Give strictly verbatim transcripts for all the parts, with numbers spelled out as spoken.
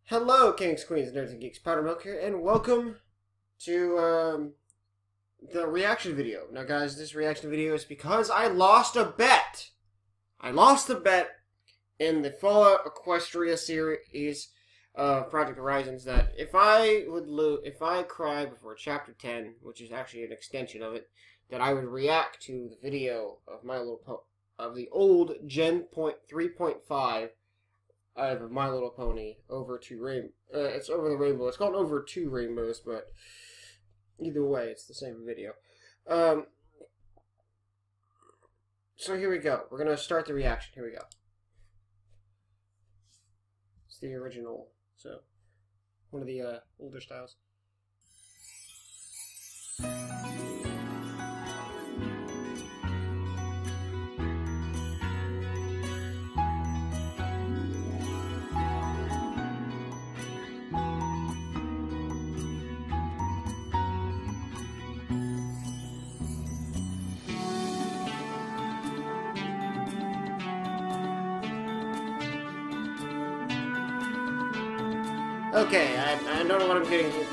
Hello, kings, queens, nerds, and geeks. Powder Milk here, and welcome to um, the reaction video. Now, guys, this reaction video is because I lost a bet. I lost a bet in the Fallout Equestria series of Project Horizons that if I would lo if I cry before Chapter ten, which is actually an extension of it, that I would react to the video of My Little Po of the old Gen three point five. I have My Little Pony over two rain. Uh, it's over the rainbow. It's called Over Two Rainbows, but either way, it's the same video. Um, so here we go. We're gonna start the reaction. Here we go. It's the original, so one of the uh, older styles. Okay, I, I don't know what I'm getting here.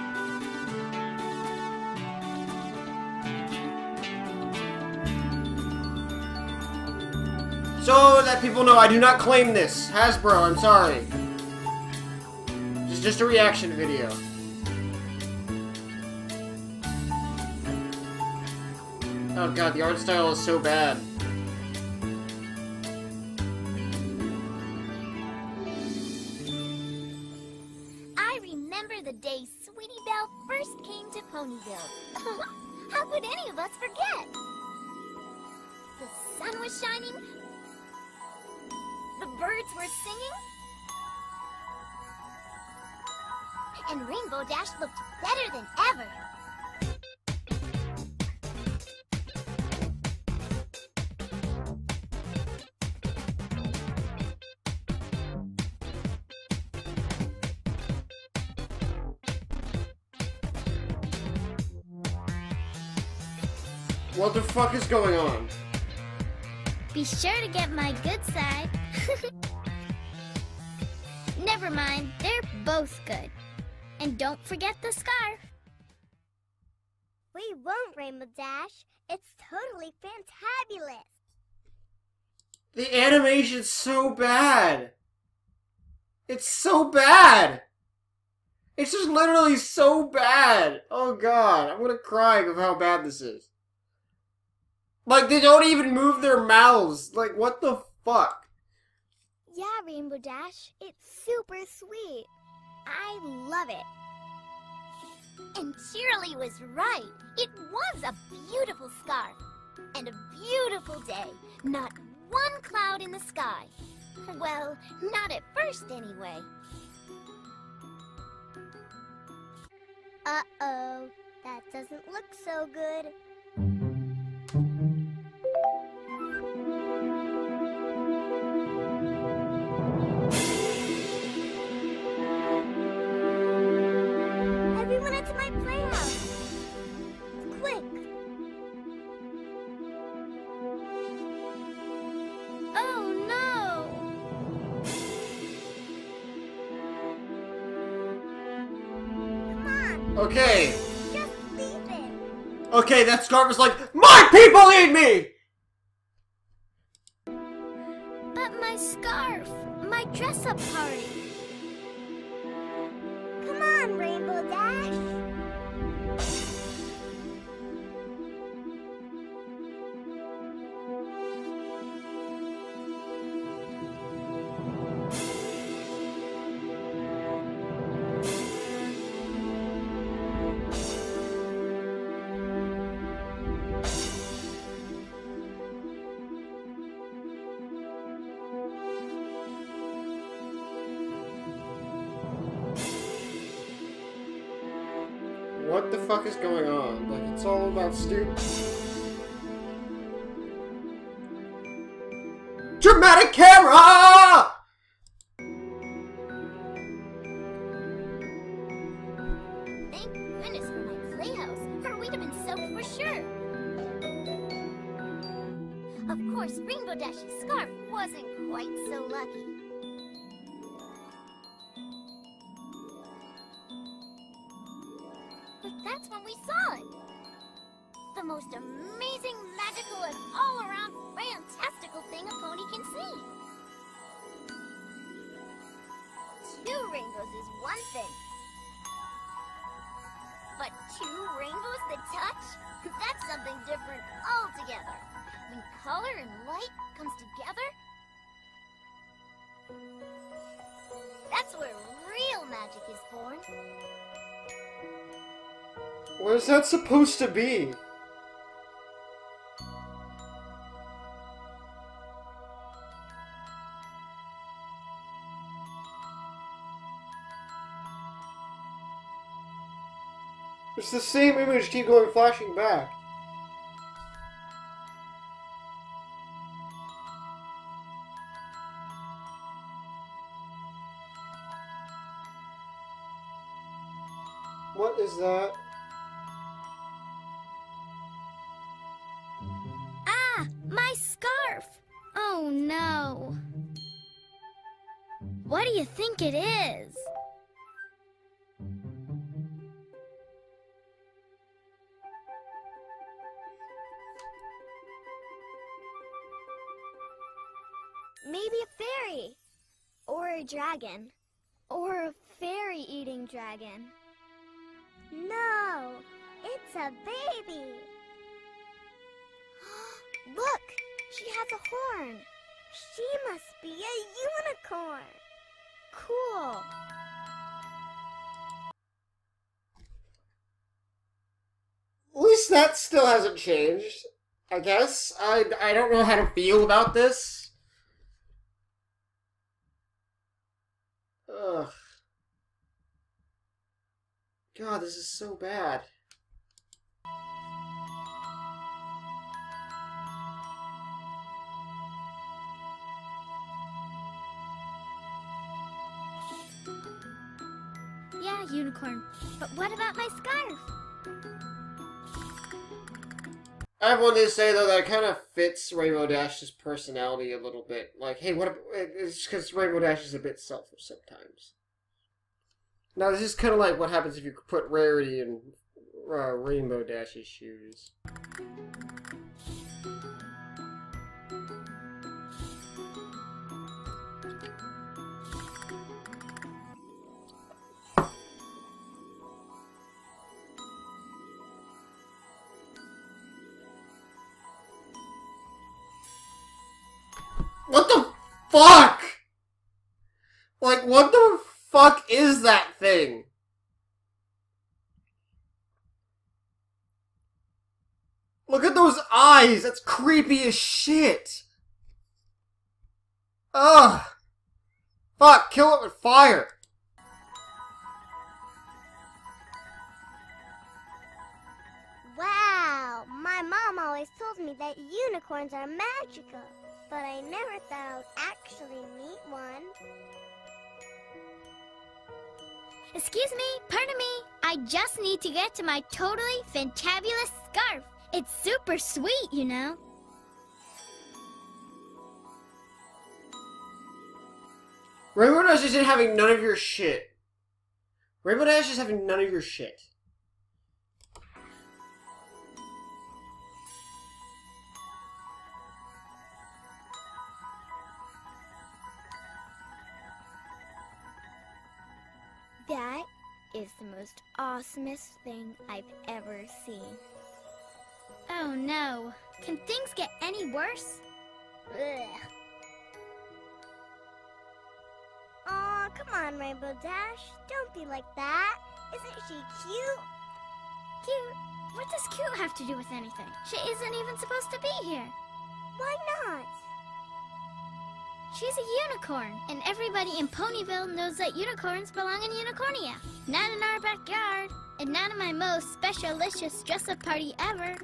So that people know, I do not claim this. Hasbro, I'm sorry. It's just a reaction video. Oh god, the art style is so bad. The day Sweetie Belle first came to Ponyville. How could any of us forget? The sun was shining. The birds were singing. And Rainbow Dash looked better than ever. What the fuck is going on? Be sure to get my good side. Never mind, they're both good. And don't forget the scarf. We won't, Rainbow Dash. It's totally fantabulous. The animation's so bad. It's so bad. It's just literally so bad. Oh god, I'm gonna cry of how bad this is. Like, they don't even move their mouths. Like, what the fuck? Yeah, Rainbow Dash. It's super sweet. I love it. And Shirley was right. It was a beautiful scarf. And a beautiful day. Not one cloud in the sky. Well, not at first anyway. Uh-oh. That doesn't look so good. Everyone into my playhouse! Quick! Oh no! Come on! Okay. Just leave it! Okay, that scarf is like, MY PEOPLE NEED ME! But my scarf! My dress-up party! Come on, Rainbow Dash! What the fuck is going on? Like, it's all about stupid. Dramatic camera! Thank goodness for my playhouse, or we'd have been soaked for sure. Of course, Rainbow Dash's scarf wasn't quite so lucky. that's when we saw it. The most amazing, magical, and all-around fantastical thing a pony can see. Two rainbows is one thing. But two rainbows that touch? That's something different altogether. When color and light comes together, that's where real magic is born. What is that supposed to be? It's the same image, keep going flashing back. What is that? Ah, my scarf! Oh no. What do you think it is? Maybe a fairy. Or a dragon. Or a fairy-eating dragon. No, it's a baby. Look, she has a horn. She must be a unicorn. Cool. At least that still hasn't changed, I guess. I, I don't know how to feel about this. Ugh. God, this is so bad. Yeah, unicorn. But what about my scarf? I have one to say, though, that kind of fits Rainbow Dash's personality a little bit. Like, hey, what? It's because Rainbow Dash is a bit selfish sometimes. Now, this is kind of like what happens if you put Rarity in uh, Rainbow Dash's shoes. What the fuck? Like, what the fuck is that thing? Look at those eyes! That's creepy as shit! Ugh! Fuck, kill it with fire! Wow, my mom always told me that unicorns are magical, but I never thought I would actually meet one. Excuse me, pardon me, I just need to get to my totally fantabulous scarf. It's super sweet, you know. Rainbow Dash isn't having none of your shit. Rainbow Dash is having none of your shit. That is the most awesomest thing I've ever seen. Oh no, can things get any worse? Ugh. Aw, come on, Rainbow Dash. Don't be like that. Isn't she cute? Cute? What does cute have to do with anything? She isn't even supposed to be here. Why not? She's a unicorn, and everybody in Ponyville knows that unicorns belong in Unicornia. Not in our backyard, and not in my most specialicious dress-up party ever.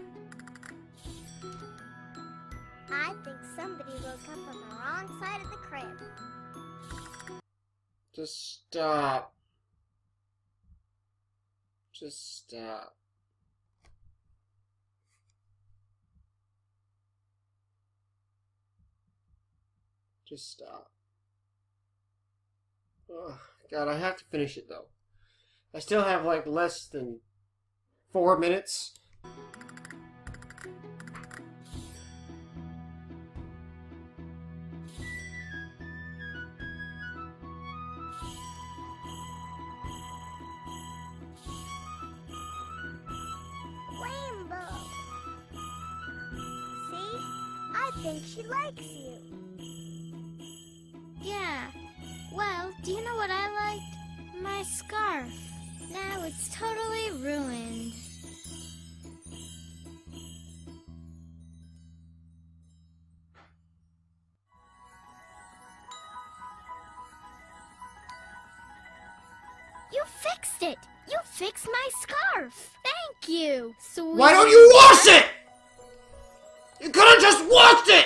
I think somebody woke up on the wrong side of the crib. Just stop. Just stop. Just stop. Oh, God, I have to finish it, though. I still have, like, less than four minutes. Rainbow. See? I think she likes you. Yeah. Well, do you know what I liked? My scarf. Now it's totally ruined. You fixed it! You fixed my scarf! Thank you, sweet. Why don't you wash it? You could have just washed it!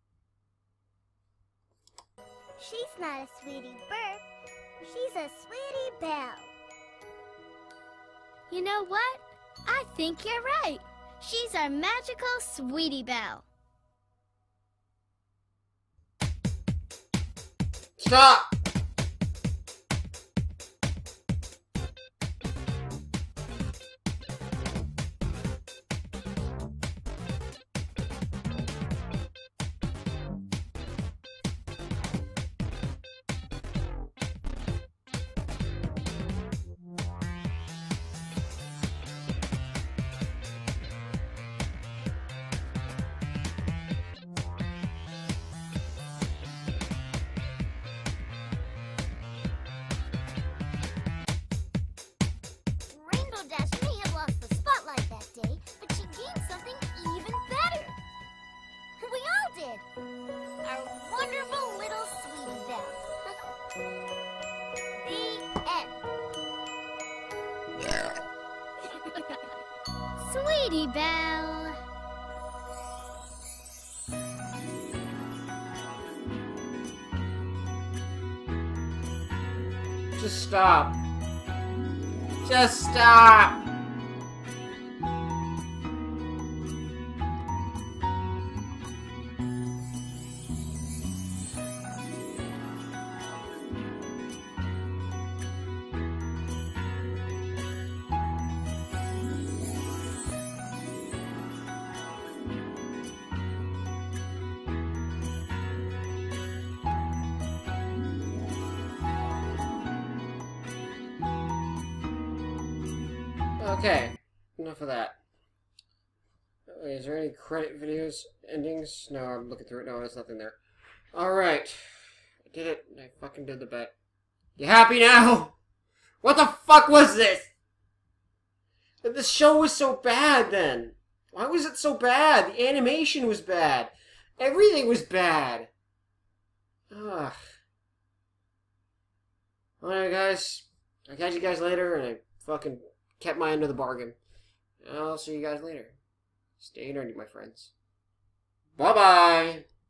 She's not a sweetie bird. She's a sweetie belle. You know what? I think you're right. She's our magical Sweetie Belle. Stop! Rainbow Dash may have lost the spotlight that day, but she gained something even better. We all did. Our wonderful little Sweetie Belle. The end. Sweetie Belle. Just stop. Just stop! Okay, enough of that. Wait, is there any credit videos endings? No, I'm looking through it. No, there's nothing there. Alright. I did it. I fucking did the bet. You happy now? What the fuck was this? The show was so bad then. Why was it so bad? The animation was bad. Everything was bad. Ugh. Alright, guys. I'll catch you guys later, and I fucking kept my end of the bargain. I'll see you guys later. Stay nerdy, my friends. Bye-bye!